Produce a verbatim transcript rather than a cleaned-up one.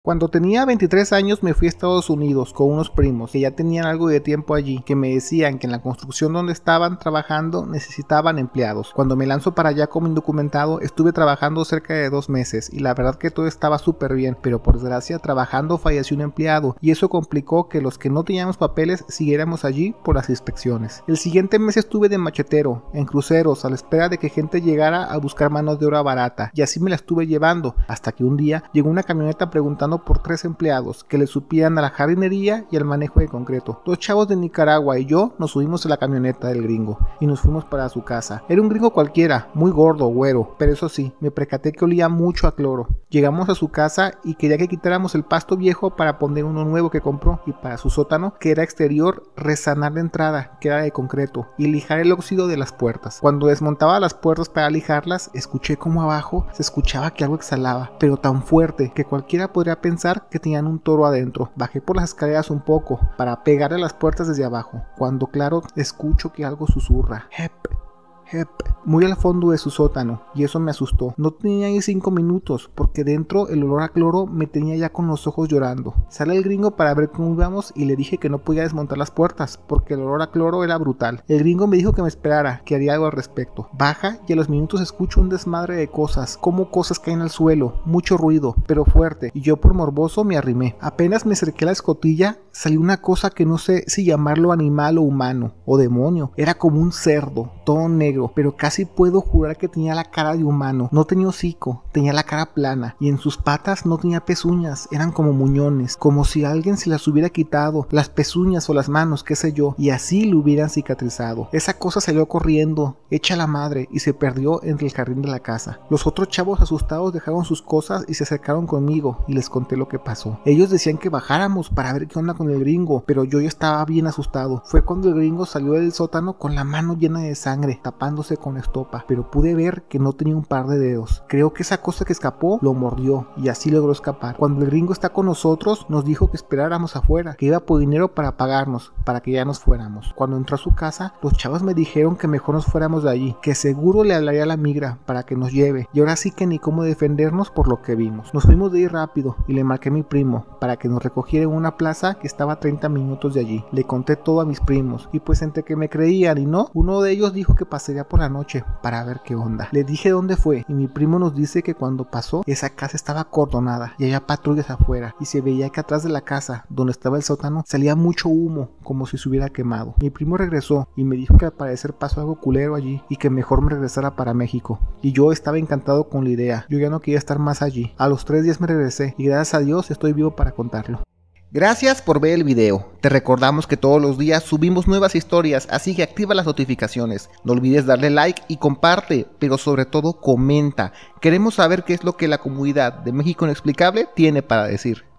Cuando tenía veintitrés años me fui a Estados Unidos con unos primos que ya tenían algo de tiempo allí, que me decían que en la construcción donde estaban trabajando necesitaban empleados. Cuando me lanzo para allá como indocumentado estuve trabajando cerca de dos meses y la verdad que todo estaba súper bien, pero por desgracia trabajando falleció un empleado y eso complicó que los que no teníamos papeles siguiéramos allí por las inspecciones. El siguiente mes estuve de machetero, en cruceros, a la espera de que gente llegara a buscar manos de obra barata, y así me la estuve llevando, hasta que un día llegó una camioneta preguntando por tres empleados que le supieran a la jardinería y al manejo de concreto. Dos chavos de Nicaragua y yo nos subimos a la camioneta del gringo y nos fuimos para su casa. Era un gringo cualquiera, muy gordo, güero, pero eso sí, me percaté que olía mucho a cloro. Llegamos a su casa y quería que quitáramos el pasto viejo para poner uno nuevo que compró, y para su sótano, que era exterior, resanar la entrada, que era de concreto, y lijar el óxido de las puertas. Cuando desmontaba las puertas para lijarlas, escuché como abajo se escuchaba que algo exhalaba, pero tan fuerte que cualquiera podría pensar que tenían un toro adentro. Bajé por las escaleras un poco para pegarle las puertas desde abajo, cuando claro escucho que algo susurra: Hep, Hep, muy al fondo de su sótano, y eso me asustó. No tenía ni cinco minutos, porque dentro el olor a cloro me tenía ya con los ojos llorando. Sale el gringo para ver cómo íbamos y le dije que no podía desmontar las puertas, porque el olor a cloro era brutal. El gringo me dijo que me esperara, que haría algo al respecto. Baja y a los minutos escucho un desmadre de cosas, como cosas caen al suelo, mucho ruido, pero fuerte, y yo por morboso me arrimé. Apenas me acerqué a la escotilla, salió una cosa que no sé si llamarlo animal o humano, o demonio. Era como un cerdo, todo negro, pero casi Casi puedo jurar que tenía la cara de humano. No tenía hocico, tenía la cara plana, y en sus patas no tenía pezuñas, eran como muñones, como si alguien se las hubiera quitado, las pezuñas o las manos, qué sé yo, y así lo hubieran cicatrizado. Esa cosa salió corriendo, hecha la madre, y se perdió entre el jardín de la casa. Los otros chavos asustados dejaron sus cosas y se acercaron conmigo, y les conté lo que pasó. Ellos decían que bajáramos para ver qué onda con el gringo, pero yo ya estaba bien asustado. Fue cuando el gringo salió del sótano con la mano llena de sangre, tapándose con estopa, pero pude ver que no tenía un par de dedos. Creo que esa cosa que escapó lo mordió y así logró escapar. Cuando el gringo está con nosotros nos dijo que esperáramos afuera, que iba por dinero para pagarnos, para que ya nos fuéramos. Cuando entró a su casa, los chavos me dijeron que mejor nos fuéramos de allí, que seguro le hablaría a la migra para que nos lleve, y ahora sí que ni cómo defendernos por lo que vimos. Nos fuimos de ahí rápido y le marqué a mi primo para que nos recogiera en una plaza que estaba a treinta minutos de allí. Le conté todo a mis primos y pues entre que me creían y no, uno de ellos dijo que pasaría por la noche para ver qué onda. Le dije dónde fue y mi primo nos dice que cuando pasó esa casa estaba acordonada y había patrullas afuera y se veía que atrás de la casa donde estaba el sótano salía mucho humo como si se hubiera quemado. Mi primo regresó y me dijo que al parecer pasó algo culero allí y que mejor me regresara para México, y yo estaba encantado con la idea. Yo ya no quería estar más allí. A los tres días me regresé y gracias a Dios estoy vivo para contarlo. Gracias por ver el video. Te recordamos que todos los días subimos nuevas historias, así que activa las notificaciones. No olvides darle like y comparte, pero sobre todo comenta. Queremos saber qué es lo que la comunidad de México Inexplicable tiene para decir.